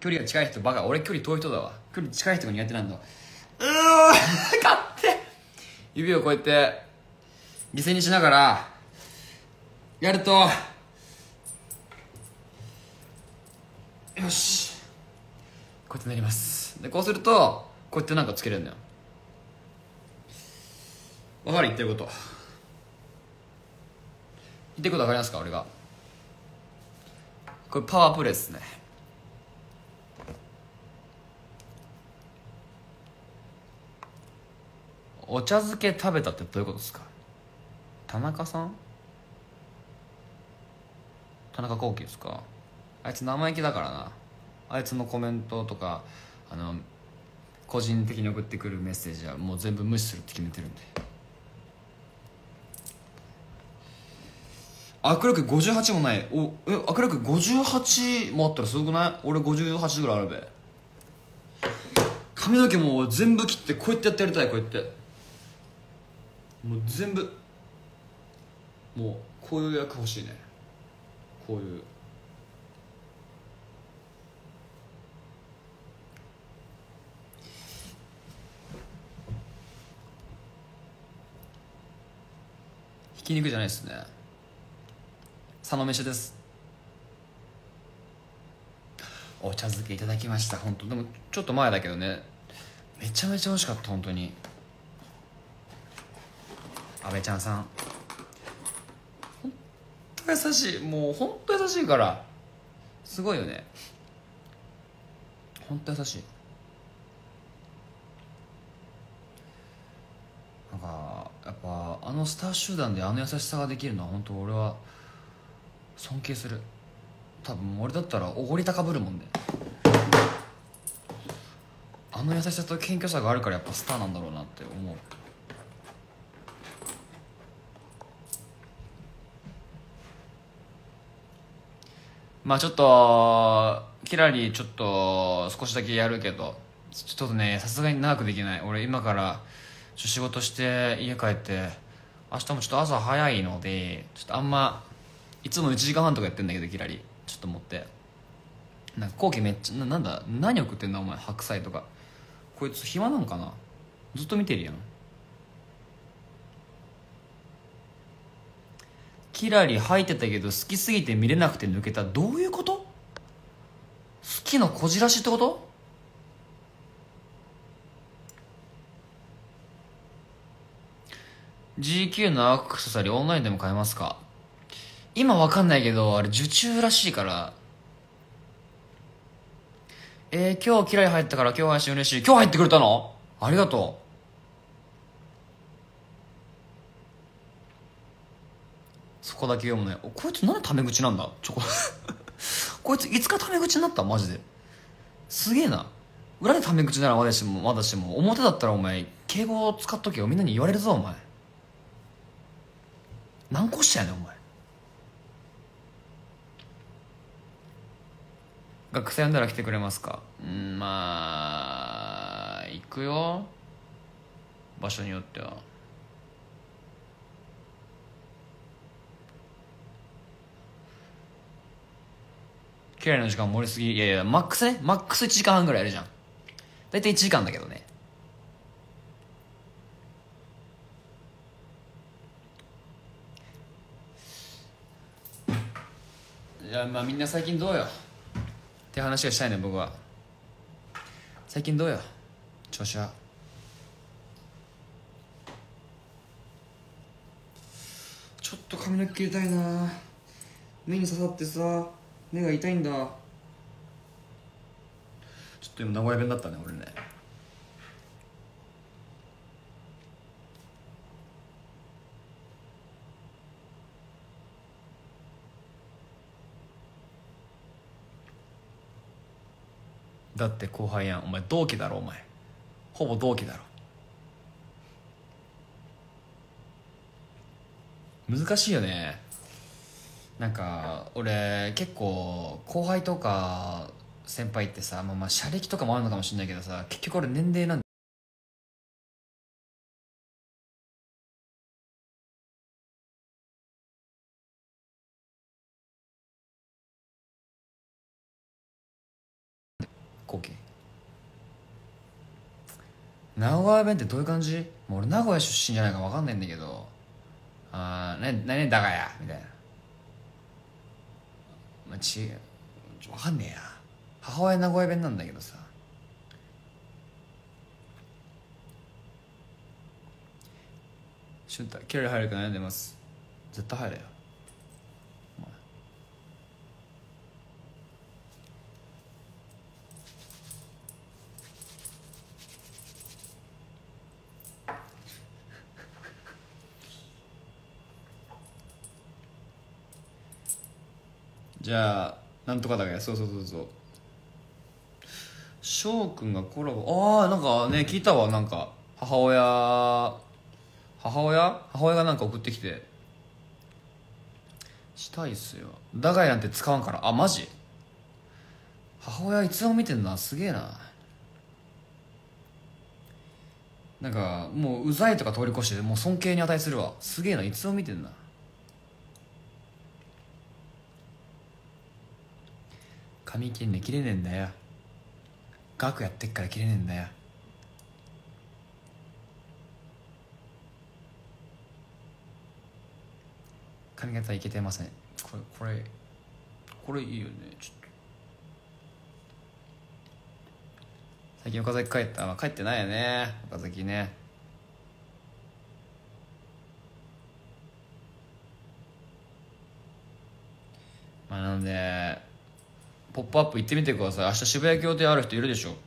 距離が近い人バカ。俺距離遠い人だわ。距離近い人が苦手なんだわ。勝って指をこうやって犠牲にしながらやると、よしこうやってなります。でこうするとこうやってなんかつけれるんだよ。わかる？言ってること。言ってることわかりますか？俺がこれパワープレイですね。お茶漬け食べたってどういうことですか？田中さん？田中幸喜ですか？あいつ生意気だからな。あいつのコメントとか個人的に送ってくるメッセージはもう全部無視するって決めてるんで。握力58もない。握力58もあったらすごくない？俺58ぐらいあるべ。髪の毛も全部切ってこうやってやってやりたい。こうやってもう全部、もうこういう役欲しいね。こういうひき肉じゃないですね。佐野飯です。お茶漬けいただきました。本当でもちょっと前だけどね、めちゃめちゃ美味しかった。本当に阿部ちゃんさん本当優しい。もう本当優しいからすごいよね。本当優しい。なんかやっぱあのスター集団であの優しさができるのは本当俺は尊敬する。多分俺だったらおごり高ぶるもんね。あの優しさと謙虚さがあるからやっぱスターなんだろうなって思う。まあちょっとキラリちょっと少しだけやるけど、ちょっとねさすがに長くできない。俺今から仕事して家帰って明日もちょっと朝早いので、ちょっとあんまいつも1時間半とかやってんだけど、キラリちょっと持ってなんか後期めっちゃなんだ何送ってんだお前。白菜とかこいつ暇なんかな。ずっと見てるやん。キラリ入ってたけど好きすぎて見れなくて抜けた。どういうこと？好きのこじらしってこと？GQ のアクセサリーオンラインでも買えますか？今わかんないけどあれ受注らしいから。今日キラリ入ったから今日配信嬉しい。今日入ってくれたの？ありがとう。そこだけ読むね。こいつなんでタメ口なんだこいついつかタメ口になった？マジですげえな。裏でタメ口ならまだしも表だったらお前敬語を使っとけよ。みんなに言われるぞお前。何個しやねんお前。学生呼んだら来てくれますか？まあ行くよ、場所によっては。キラリの時間盛りすぎ。いやいやマックスね、マックス1時間半ぐらいやるじゃん。大体1時間だけどね。いやまあみんな最近どうよって話がしたいね。僕は最近どうよ調子は。ちょっと髪の毛切りたいな。目に刺さってさ目が痛いんだ。ちょっと今名古屋弁だったね俺ね。だって後輩やんお前。同期だろお前。ほぼ同期だろ。難しいよね。なんか俺結構後輩とか先輩ってさ、まあ社歴とかもあるのかもしれないけどさ、結局俺年齢なん行機。名古屋弁ってどういう感じ？もう俺名古屋出身じゃないから分かんないんだけど、何だがやみたいな、分かんねえや。母親名古屋弁なんだけどさ。俊太キラリ入るか悩んでます。絶対入れよ。じゃあなんとかだがや。そう翔くんがコラボ。なんかね聞いたわ。なんか母親がなんか送ってきて、したいっすよ。ダガイなんて使わんから。マジ？母親いつも見てんな。すげえな。なんかもううざいとか通り越してもう尊敬に値するわ。すげえな。いつも見てんな。髪切れねえんだよ。額やってっから切れねえんだよ。髪型いけてません。これいいよね。ちょっと最近岡崎帰った？帰ってないよね岡崎ね。なのでポップアップ行ってみてください。明日渋谷協定ある人いるでしょ。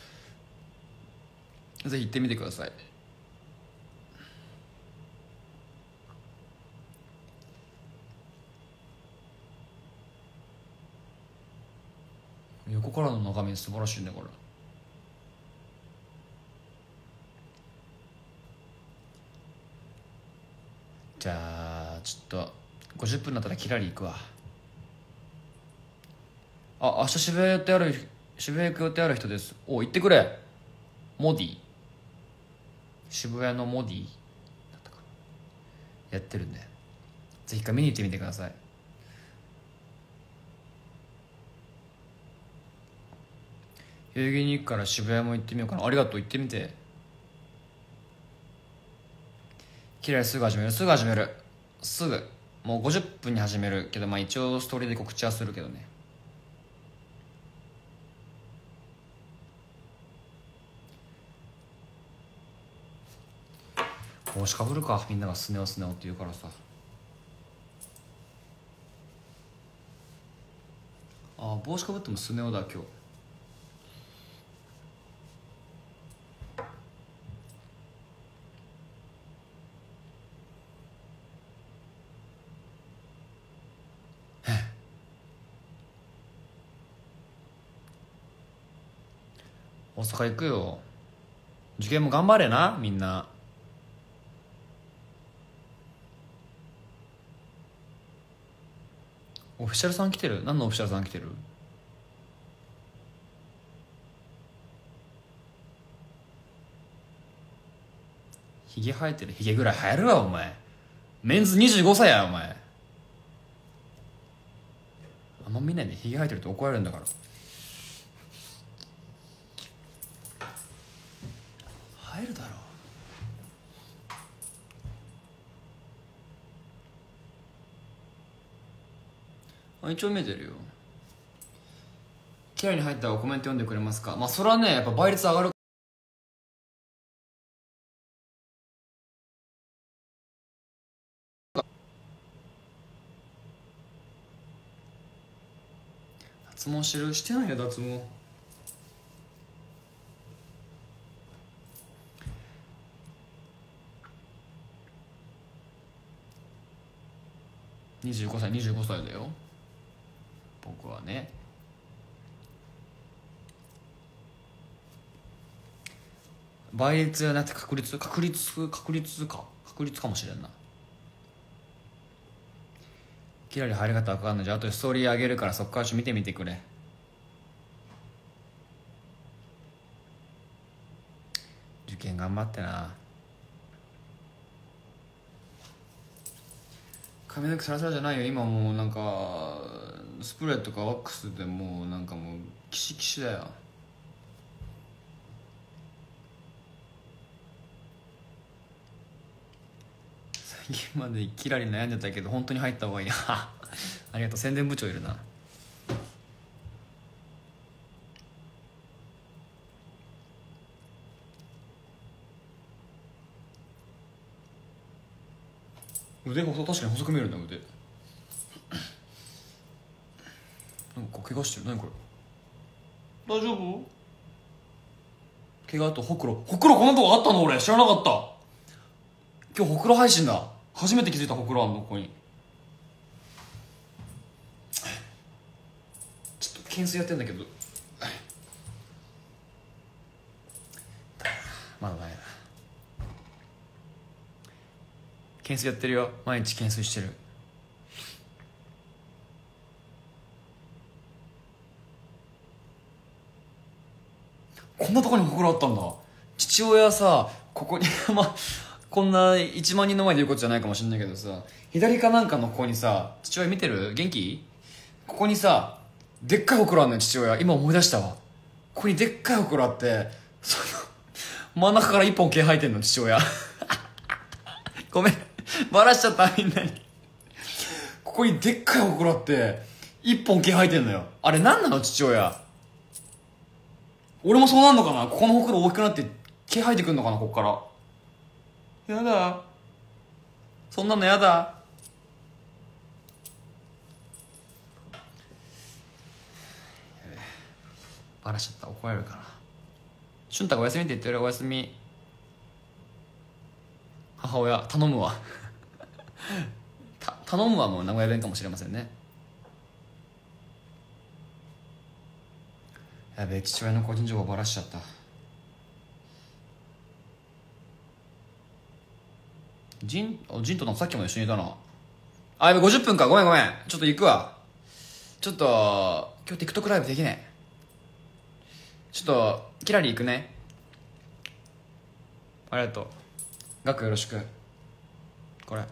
ぜひ行ってみてください。横からの眺め素晴らしいねこれ。じゃあちょっと50分になったらキラリ行くわ。明日渋谷行く予定ある人です。行ってくれ。モディ、渋谷のモディだったかな、やってるんでぜひ一回見に行ってみてください。代々木に行くから渋谷も行ってみようかな。ありがとう。行ってみて。キラリすぐ始めるすぐ。もう50分に始めるけど、一応ストーリーで告知はするけどね。帽子かぶるか。みんながスネ夫って言うからさ。帽子かぶってもスネ夫だ今日。大阪行くよ。受験も頑張れなみんな。オフィシャルさん来てる？何のオフィシャルさん来てる？ヒゲ生えてる？ヒゲぐらい生えるわお前。メンズ25歳やお前。あんま見ないで。ヒゲ生えてるって怒られるんだから。生えるだろう。一応見えてるよ。キラに入ったらコメント読んでくれますか。それはねやっぱ倍率上がる。脱毛してないよ脱毛。25歳だよ僕はね。倍率じゃなくて確率かもしれんな。キラリ入り方わかんない。じゃあ後でストーリーあげるからそっから見てみてくれ。受験頑張ってな。髪の毛サラサラじゃないよ今。もうなんかスプレーとかワックスでもうなんかもうキシキシだよ。 今までキラリ悩んでたけど本当に入った方がいいありがとう、宣伝部長いるな。腕細、確かに細く見えるな、腕。なんか怪我してる。何これ、大丈夫？怪我とほくろ。ほくろこんなとこあったの？俺知らなかった。今日ほくろ配信だ。初めて気づいた。ほくろあんのここに。ちょっと懸垂やってんだけどまだないな。懸垂やってるよ。毎日懸垂してる。こんなとこにほくろあったんだ。父親さ、ここにまあこんな1万人の前で言うことじゃないかもしれないけどさ、左かなんかのここにさ、父親見てる？元気？ここにさ、でっかいほくろあんのよ、父親。今思い出したわ。ここにでっかいほくろあって、その真ん中から一本毛生えてんの、父親ごめん、バラしちゃった、みんなに。ここにでっかいほくろあって一本毛生えてんのよ。あれ何なの、父親。俺もそうなんのかな。ここのほくろ大きくなって毛生えてくんのかな、こっから。やだ、そんなのやだ。バラしちゃった、怒られるかな。俊太がお休みって言ってる。お休み。母親頼むわ頼むわもう名古屋弁かもしれませんね。やべえ、父親の個人情報バラしちゃった。ジンとなんかさっきも一緒にいたな。あ、やべ、50分か。ごめんごめん、ちょっと行くわ。ちょっと今日 TikTok ライブできねえ。ちょっとキラリ行くね。ありがとう。ガクよろしく。これ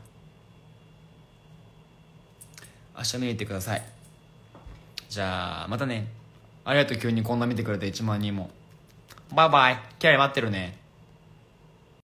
明日見に行ってください。じゃあまたね。ありがとう、急にこんな見てくれて1万人も。バイバイ。キラリ待ってるね。